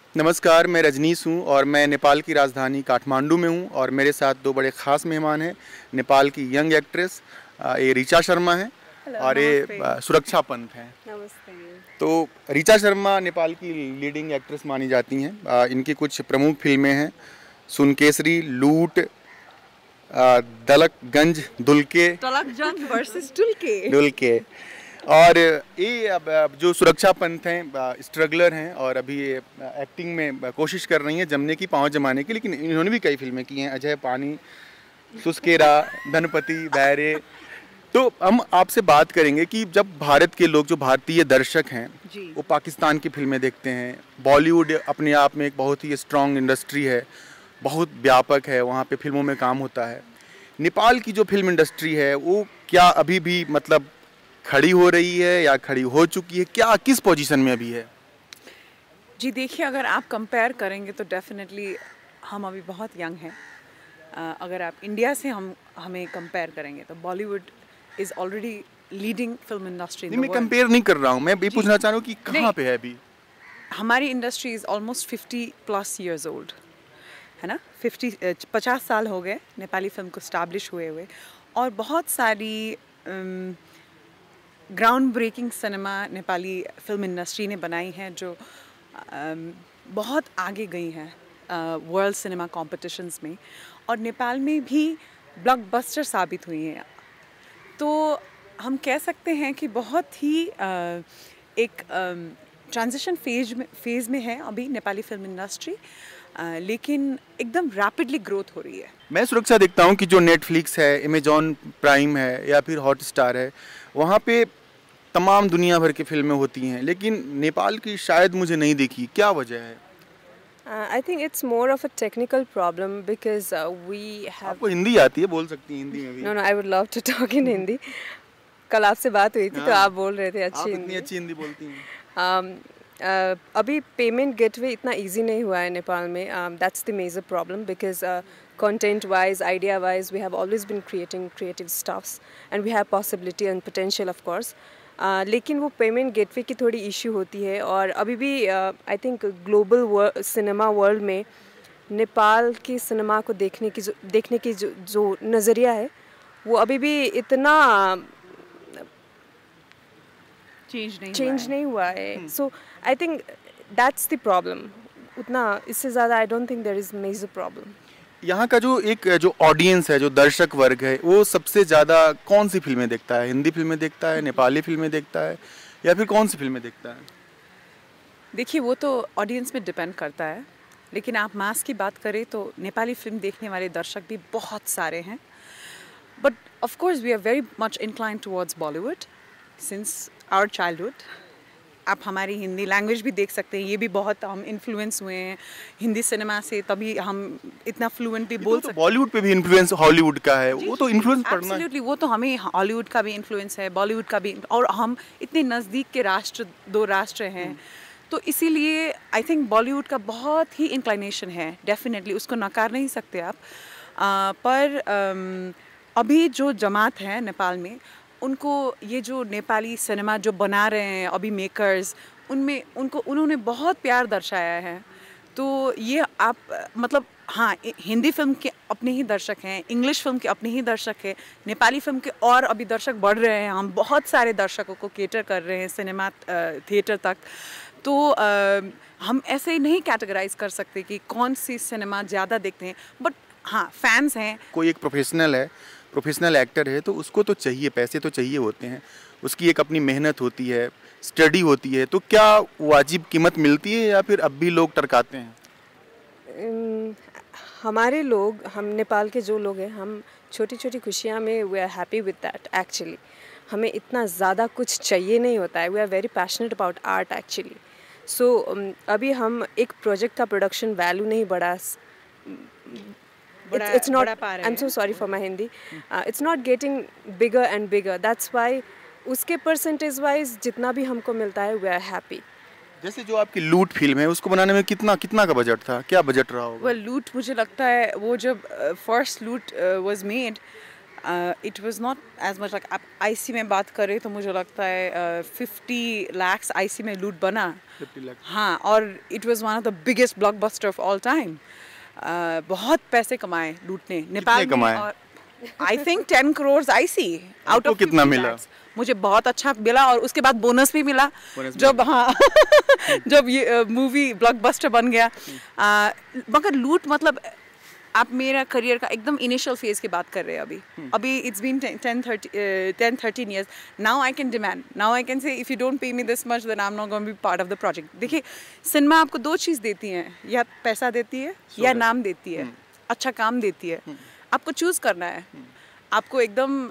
नमस्कार, मैं रजनीश हूँ और मैं नेपाल की राजधानी काठमांडू में हूँ और मेरे साथ दो बड़े ख़ास मेहमान हैं। नेपाल की यंग एक्ट्रेस ये ऋचा शर्मा हैं हेलो, और ये नमस्ते। सुरक्षा पंत हैं। नमस्ते। तो ऋचा शर्मा नेपाल की लीडिंग एक्ट्रेस मानी जाती हैं। इनकी कुछ प्रमुख फिल्में हैं, सुनकेसरी, लूट, दलकगंज, दुल्के टलकजंग वर्सेस टुल्के। डुल्के। और ये अब जो सुरक्षा पंत हैं स्ट्रगलर हैं और अभी ये एक्टिंग में कोशिश कर रही हैं जमने की, पाँव जमाने की। लेकिन इन्होंने भी कई फिल्में की हैं, अजय पानी, सुस्केरा, धनपति, बैरे। तो हम आपसे बात करेंगे कि जब भारत के लोग, जो भारतीय दर्शक हैं, जी। वो पाकिस्तान की फिल्में देखते हैं। बॉलीवुड अपने आप में एक बहुत ही स्ट्रॉन्ग इंडस्ट्री है, बहुत व्यापक है, वहाँ पे फिल्मों में काम होता है। नेपाल की जो फिल्म इंडस्ट्री है वो क्या अभी भी मतलब खड़ी हो रही है या खड़ी हो चुकी है, क्या किस पोजीशन में अभी है? जी देखिए, अगर आप कंपेयर करेंगे तो डेफिनेटली हम अभी बहुत यंग हैं। अगर आप इंडिया से हमें कंपेयर करेंगे तो Bollywood is already leading film industry in नहीं, द मैं वर्ल्ड। कंपेयर नहीं कर रहा हूँ, मैं ये जी। पूछना चाह रहा हूँ कि कहाँ नहीं, पे है अभी? हमारी industry is almost 50+ years old, है ना। 50 साल हो गए नेपाली फिल्म को स्टैब्लिश हुए हुए, और बहुत सारी ground breaking cinema Nepali film industry ने बनाई हैं जो बहुत आगे गई हैं वर्ल्ड सिनेमा कॉम्पिटिशन्स में, और नेपाल में भी ब्लॉकबस्टर साबित हुई हैं। तो हम कह सकते हैं कि बहुत ही एक ट्रांजिशन फेज में है अभी नेपाली फिल्म इंडस्ट्री, लेकिन एकदम रैपिडली ग्रोथ हो रही है। मैं सुरक्षा देखता हूँ कि जो नेटफ्लिक्स है, अमेजॉन प्राइम है या फिर हॉटस्टार है, वहाँ पे तमाम दुनिया भर की फिल्में होती हैं, लेकिन नेपाल की शायद मुझे नहीं देखी। क्या वजह है? I think it's more of a technical problem because we have. आपको हिंदी आती है, बोल सकती हैं हिंदी में भी। No, no, I would love to talk in Hindi. कल आपसे बात हुई थी तो हाँ, आप बोल रहे थे आप अच्छी इतनी हिंदी। अच्छी हिंदी बोलती हैं। अभी पेमेंट गेटवे इतना इजी नहीं हुआ है नेपाल में. That's the major problem because content wise, idea wise, we have always been creating creative stuffs and we have possibility and potential of course. लेकिन वो पेमेंट गेटवे की थोड़ी इशू होती है, और अभी भी I think global cinema world में नेपाल की सिनेमा को देखने की जो नज़रिया है वो अभी भी इतना चेंज नहीं हुआ है. So I think that's the problem. उतना इससे ज़्यादा I don't think there is major problem. यहाँ का जो ऑडियंस है, जो दर्शक वर्ग है, वो सबसे ज़्यादा कौन सी फिल्में देखता है? हिंदी फिल्में देखता है, नेपाली फिल्में देखता है, या फिर कौन सी फिल्में देखता है? देखिए, वो तो ऑडियंस में डिपेंड करता है, लेकिन आप मास की बात करें तो नेपाली फिल्म देखने वाले दर्शक भी बहुत सारे हैं. But of course we are very much inclined towards Bollywood since our childhood. आप हमारी हिंदी लैंग्वेज भी देख सकते हैं, ये भी बहुत हम इन्फ्लुएंस हुए हैं हिंदी सिनेमा से, तभी हम इतना फ्लुएंटली बोल सकते हैं. बॉलीवुड पे भी इन्फ्लुएंस हॉलीवुड का है, वो तो इन्फ्लुएंस पड़ना है। एब्सोल्युटली, वो तो हमें हॉलीवुड का भी इन्फ्लुएंस है, बॉलीवुड का भी, और हम इतने नज़दीक के दो राष्ट्र हैं, तो इसीलिए आई थिंक बॉलीवुड का बहुत ही इंक्लाइनेशन है. डेफिनेटली उसको नकार नहीं सकते आप. पर अभी जो जमात है नेपाल में, उनको ये जो नेपाली सिनेमा जो बना रहे हैं अभी मेकर्स, उन्होंने बहुत प्यार दर्शाया है. तो ये आप मतलब हाँ, हिंदी फिल्म के अपने ही दर्शक हैं, इंग्लिश फिल्म के अपने ही दर्शक हैं, नेपाली फिल्म के और अभी दर्शक बढ़ रहे हैं. हम बहुत सारे दर्शकों को केटर कर रहे हैं सिनेमा थिएटर तक. तो हम ऐसे ही नहीं कैटेगराइज कर सकते कि कौन सी सिनेमा ज़्यादा देखते हैं. बट हाँ, फैंस हैं. कोई एक प्रोफेशनल है, प्रोफेशनल एक्टर है, तो उसको तो चाहिए, पैसे तो चाहिए होते हैं, उसकी एक अपनी मेहनत होती है, स्टडी होती है. तो क्या वाजिब कीमत मिलती है या फिर अब भी लोग टरकाते हैं? हमारे लोग, हम नेपाल के जो लोग हैं, हम छोटी छोटी खुशियाँ में we are happy with that. Actually हमें इतना ज़्यादा कुछ चाहिए नहीं होता है. We are very passionate about art actually. So अभी हम एक प्रोजेक्ट का प्रोडक्शन वैल्यू नहीं बढ़ा. It's not. I'm so sorry for my Hindi. It's not getting bigger and bigger. That's why उसके परसेंटेज वाइज जितना भी हमको मिलता है we are happy. जैसे जो आपकी लूट फिल्म है, उसको बनाने में कितना का बजट था? क्या बजट रहा होगा? लूट, मुझे लगता है वो जब first Loot was made, it was not as much like आप आईसी में बात करें तो मुझे लगता है 50 lakhs आईसी में लूट बना 50 लाख। हाँ, और it was one of the biggest blockbuster of all time. बहुत पैसे कमाए लूट ने नेपाल में। कमाए? और आई थिंक 10 crores आईसी आउट आपको ऑफ कितना मिला? मुझे बहुत अच्छा मिला और उसके बाद बोनस भी मिला जब हाँ जब ये मूवी ब्लॉकबस्टर बन गया। मगर लूट मतलब आप मेरा करियर का एकदम इनिशियल फेज की बात कर रहे हैं अभी it's been 10-13 years। Now I can demand, now I can say if you don't pay me this much then I am not going to be part of the project. देखिए cinema आपको 2 चीज़ देती है, या पैसा देती है या नाम देती है, अच्छा काम देती है। आपको चूज़ करना है, आपको एकदम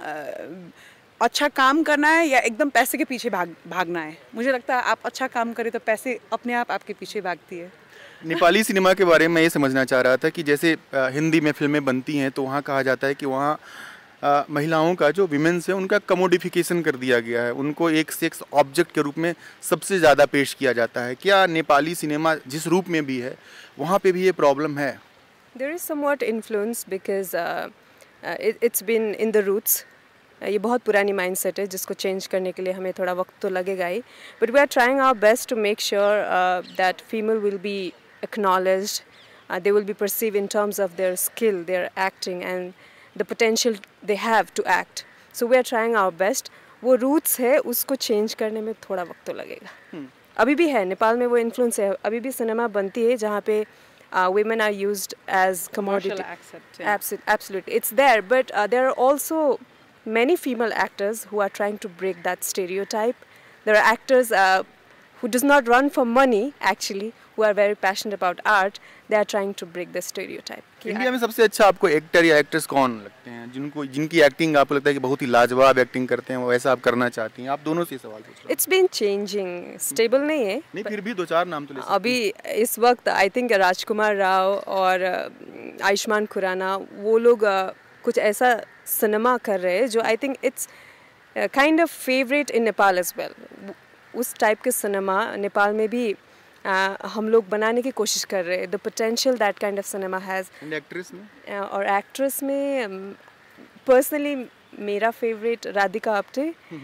अच्छा काम करना है या एकदम पैसे के पीछे भागना है। मुझे लगता है आप अच्छा काम करें तो पैसे अपने आप आपके पीछे भागती है। नेपाली सिनेमा के बारे में ये समझना चाह रहा था कि जैसे हिंदी में फिल्में बनती हैं तो वहाँ कहा जाता है कि वहाँ महिलाओं का जो विमेंस है उनका कमोडिफिकेशन कर दिया गया है, उनको एक सेक्स ऑब्जेक्ट के रूप में सबसे ज़्यादा पेश किया जाता है। क्या नेपाली सिनेमा जिस रूप में भी है वहाँ पे भी ये प्रॉब्लम है? There is somewhat influence because it's been in the roots. ये बहुत पुरानी माइंडसेट है जिसको चेंज करने के लिए हमें थोड़ा वक्त तो लगेगा ही, but we are trying our best to make sure that female will be acknowledged, they will be perceived in terms of their skill, their acting and the potential they have to act. So we are trying our best. वो roots है उसको change करने में थोड़ा वक्त तो लगेगा। अभी भी है नेपाल में वो influence है, अभी भी सिनेमा बनती है जहाँ पे women are used as commodity. Absolutely, it's there, but there are also many female actors who are trying to break that stereotype. There are actors who does not run for money actually, who are very passionate about art. They are trying to break the stereotype. India में सबसे अच्छा आपको actor या actress कौन लगते हैं जिनकी acting आपको लगता है कि बहुत ही लाजवाब एक्टिंग करते हैं, वैसा आप करना चाहती हैं? आप दोनों से सवाल पूछ रहा हूं। It's been changing, stable नहीं है। नहीं फिर भी 2-4 नाम तो ले सकते हैं। अभी इस वक्त आई थिंक राजकुमार राव और आयुष्मान खुराना वो लोग कुछ ऐसा सिनेमा कर रहे हैं जो I think it's kind of favourite in Nepal as well. उस टाइप के सिनेमा नेपाल में भी हम लोग बनाने की कोशिश कर रहे हैं। The potential that kind of cinema has. Actress में और एक्ट्रेस में पर्सनली मेरा favourite Radhika Apte,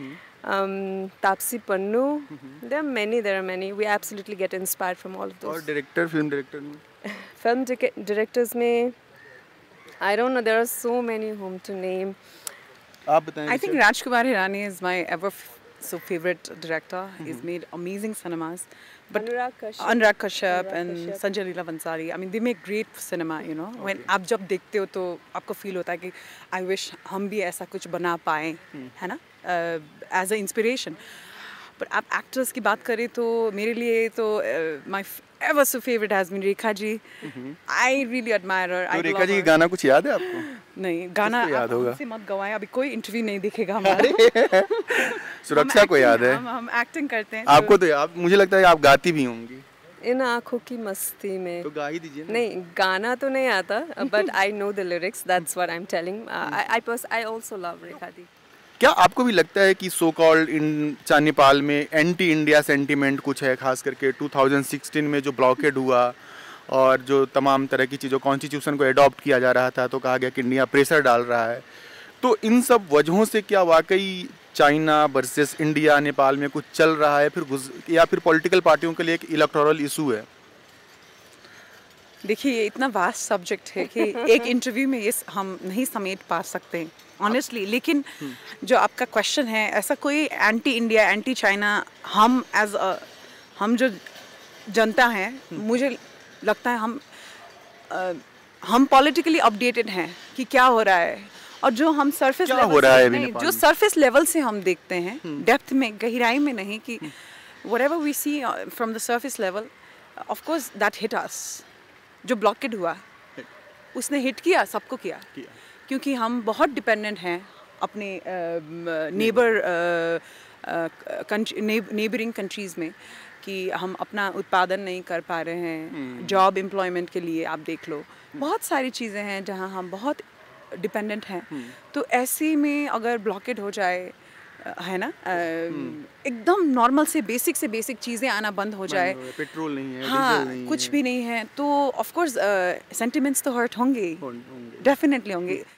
Taapsee Pannu, there are many. We absolutely get inspired from all of those. और डायरेक्टर, फिल्म डायरेक्टर में? फिल्म डायरेक्टर्स में I don't know, there are so many whom to name. आप बताएं। I think Rajkumar Hirani is my favorite director. He's made amazing cinemas. But Anurag Kashyap and Sanjay Leela Bhansali, I mean, they make great cinema, you know. When आप जब देखते हो तो आपको feel होता है कि I wish हम भी ऐसा कुछ बना पाएं, है ना? As an inspiration. But आप actors की बात करें तो मेरे लिए तो my ever so favorite has been Rekha ji. I really admire her. तो रेखा जी का गाना कुछ याद है आपको? नहीं, गाना याद होगा। हमसे मत गवाएं, अभी कोई इंटरव्यू नहीं दिखेगा हमारा। सुरक्षा को याद है। हम एक्टिंग करते हैं। आपको तो आप मुझे लगता है आप गाती भी होंगी। इन आँखों की मस्ती में तो गा ही दीजिए ना। नहीं, गाना तो नहीं आता, but I know the lyrics. That's what I'm telling. I also love रेखा दी। क्या आपको भी लगता है कि सो कॉल्ड नेपाल में एंटी इंडिया सेंटीमेंट कुछ है, खास करके 2016 में जो ब्लॉकेड हुआ और जो तमाम तरह की चीज़ों कॉन्स्टिट्यूशन को एडॉप्ट किया जा रहा था तो कहा गया कि इंडिया प्रेशर डाल रहा है, तो इन सब वजहों से क्या वाकई चाइना वर्सेस इंडिया नेपाल में कुछ चल रहा है या फिर पॉलिटिकल पार्टियों के लिए एक इलेक्टोरल इशू है? देखिए, ये इतना वास्ट सब्जेक्ट है कि एक इंटरव्यू में ये हम नहीं समेट पा सकते ऑनेस्टली। लेकिन जो आपका क्वेश्चन है, ऐसा कोई एंटी इंडिया एंटी चाइना हम जो जनता हैं, मुझे लगता है हम पॉलिटिकली अपडेटेड हैं कि क्या हो रहा है, और जो हम सरफेस लेवल जो सरफेस लेवल से हम देखते हैं, डेप्थ में गहराई में नहीं, कि whatever we see from the surface level, of course that hit us. जो ब्लॉकेड हुआ उसने हिट किया, सबको किया, क्योंकि हम बहुत डिपेंडेंट हैं अपने नेबरिंग कंट्रीज़ में, कि हम अपना उत्पादन नहीं कर पा रहे हैं। जॉब एम्प्लॉयमेंट के लिए आप देख लो, बहुत सारी चीज़ें हैं जहां हम बहुत डिपेंडेंट हैं। तो ऐसे में अगर ब्लॉकेड हो जाए, है ना, एकदम नॉर्मल से बेसिक चीज़ें आना बंद हो जाए, पेट्रोल नहीं है, हाँ, कुछ भी नहीं है, तो ऑफ कोर्स सेंटिमेंट्स तो हर्ट होंगे, डेफिनेटली होंगे।